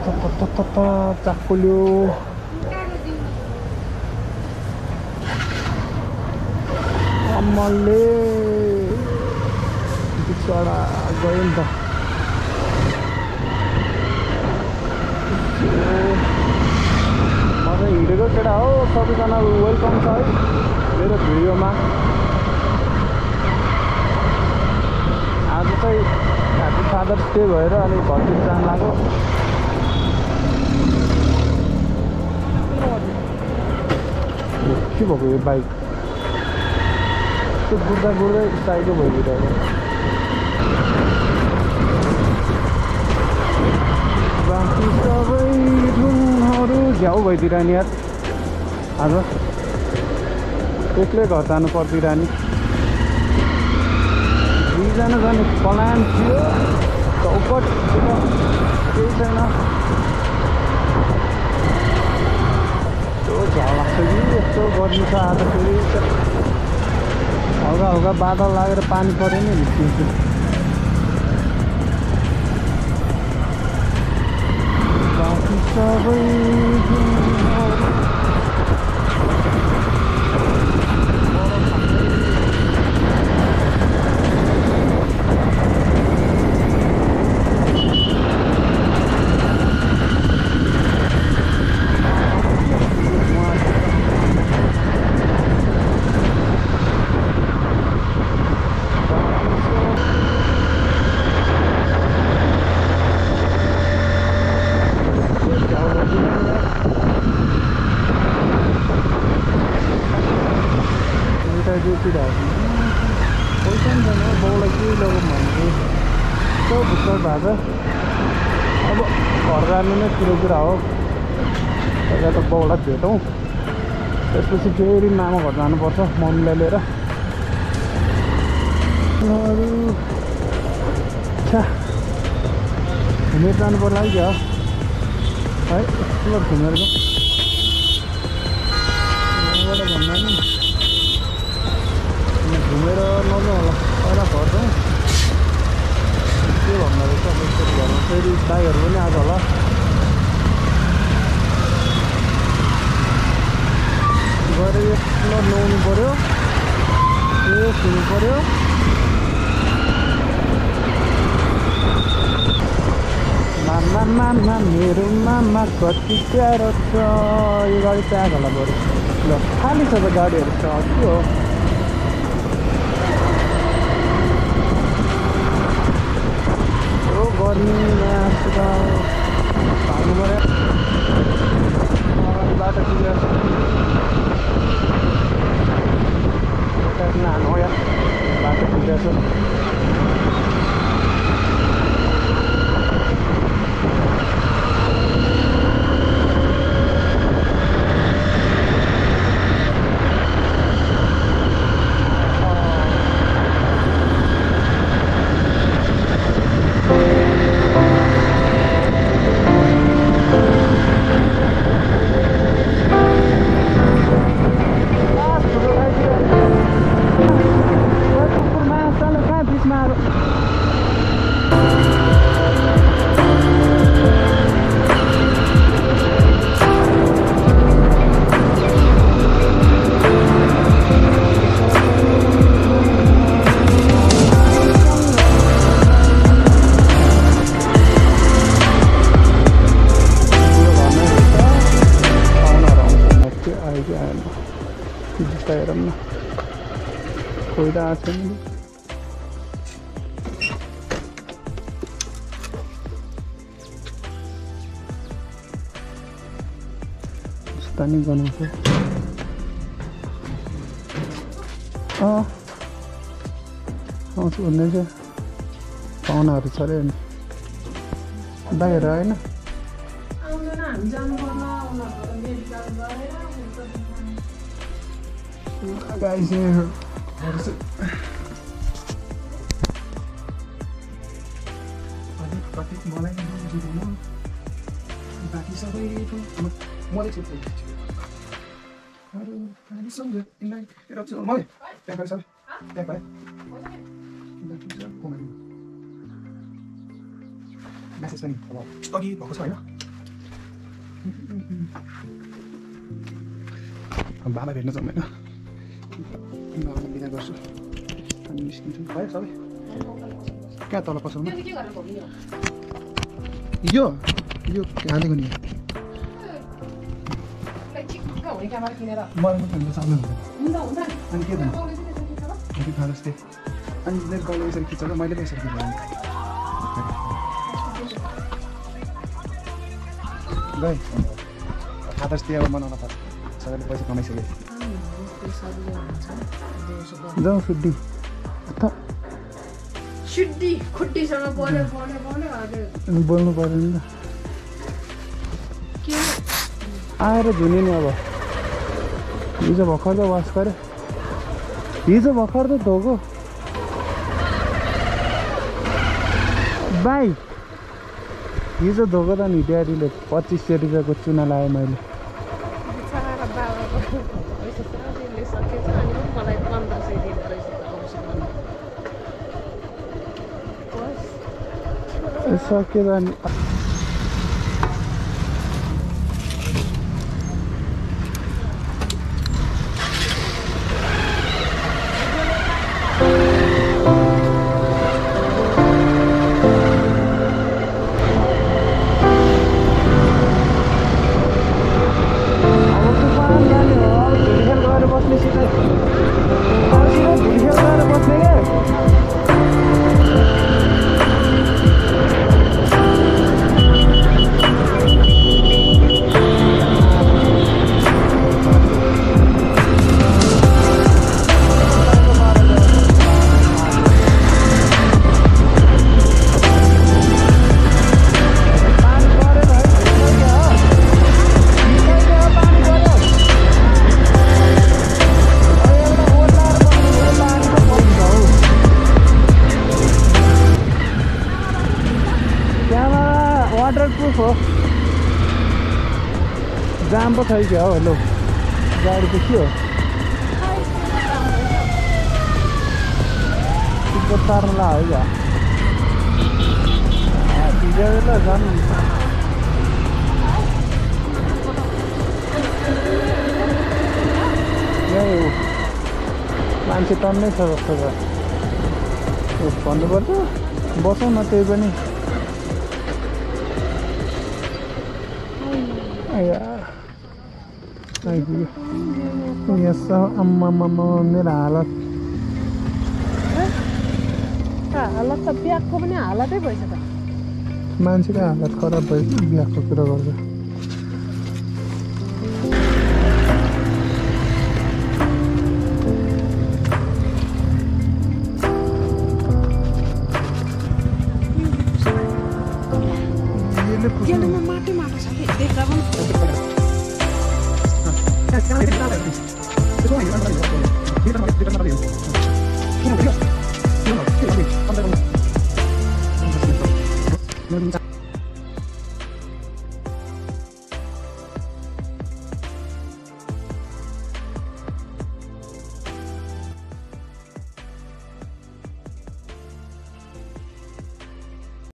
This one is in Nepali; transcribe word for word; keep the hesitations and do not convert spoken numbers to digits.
चाकुल्यो अमलले बिचरा गयो नि त। म चाहिँ हिँडेको केटा हो, सबैजना वेलकम छ है मेरो भिडियोमा। आज चाहिँ ह्याप्पी फादर्स डे भएर अलिक घरतिर जान लाग्यो। के भएको यो बाइक त्यो गुड्दा गुड्दै साइडको भइदिरहेको। बाँकी सबै ढुङहरू झ्याउ भइदिरहने यार। आज एक्लै घर जानु पर्दिरहने। दुईजना जाने प्लान थियो, चौपट केही छैन। यस्तो झ्याउ लाग्छ कि यस्तो गर्नु छ आज। फेरि हल्का हल्का बादल लागेर पानी पऱ्यो नि निस्किन्छु। बाँकी सबै पैसा पनि छैन। बाउलाई के लगौँ भनेको यस्तो भुक्कर भएको छ। अब घर जानु नै ठुलो कुरा हो। पहिला त बाउलाई भेटौँ, त्यसपछि फेरि मामा घर जानुपर्छ मम्मीलाई लिएर। अरू छा घुमेर जानु पर्ला है क्या है। यस्तो घुमेर जाउँ भन्दा नि घुमेर नजाउँ होला। पहिला घर जाउँ के भन्दा रहेछ त्यसरी घरमा। फेरि दाइहरू पनि आज होला। गएर एकलो नुहाउनु पऱ्यो, फ्रेस हुनु पऱ्यो। मामा मामा मेरो मामा कति प्यारो छ। यो गाडी प्याक होला बरु। ल खाली छ त गाडीहरू छ के हो। गर्मीमा भाग्नु पऱ्यो। बाटो क्लियर छ। नानो या बाटो क्लियर छ। हेरौँ न खोइरहेको छ नि। यस्ता नि गनाउँछ। अँ आउँछु भन्दै छ। पाहुनाहरू छ अरे नि बाहिर होइन। Guys, here. What is it? Pakai mulai di rumah. Bagi sampai itu mulai cerita. Aduh, tadi sampai ini kita tuh mulai. Yang kali sampai. Yang kali. Kita tuh komen. Message ni. Kalau lagi bagus saya. बाबा भेट्न जाउँ होइन बाबालाई बिदा गर्छु अनि निस्किन्छु भयो सबै कहाँ तल पसलमा यो यो हालेको नि मलाई मात्रै चाल्नु हुन्छ अनि के भन्नु अनि फादर्स डे अनि मेरो गाउँले यसरी खिच्छ र मैले पनि यसरी खिच्नु गएँ फादर्स डे अब मनाउन पर्छ सबैले पैसा कमाइसक्यो जाउँ सुड्डी सिद्धि खुट्टीसँग बोल्यो बोल्यो बोल्यो हजुर बोल्नु पर्यो नि त आएर धुने नि अब हिजो भर्खर त वास गऱ्यो हिजो भर्खर त धोको बाई हिजो धोको त नि ड्याडीले पच्चिस सय रुपियाँको चुना लगाएँ मैले सक्यो त अनि वाटरप्रुफ हो जाम पो छैन क्या हो लो गाडी त के हो टिकट तार्नुला हो क्या भिजेर ल जानु यही हो मान्छे टन्नै छ जस्तो छ भन्नुपर्छ बसौँ न त्यही पनि आम्मामा मेरो हालत हालत त बिहाको पनि हालतै भएछ त मान्छेको हालत खराब भयो बिहाको कुरा गर्छ माटो माटो छ कि देख्दा पनि This one,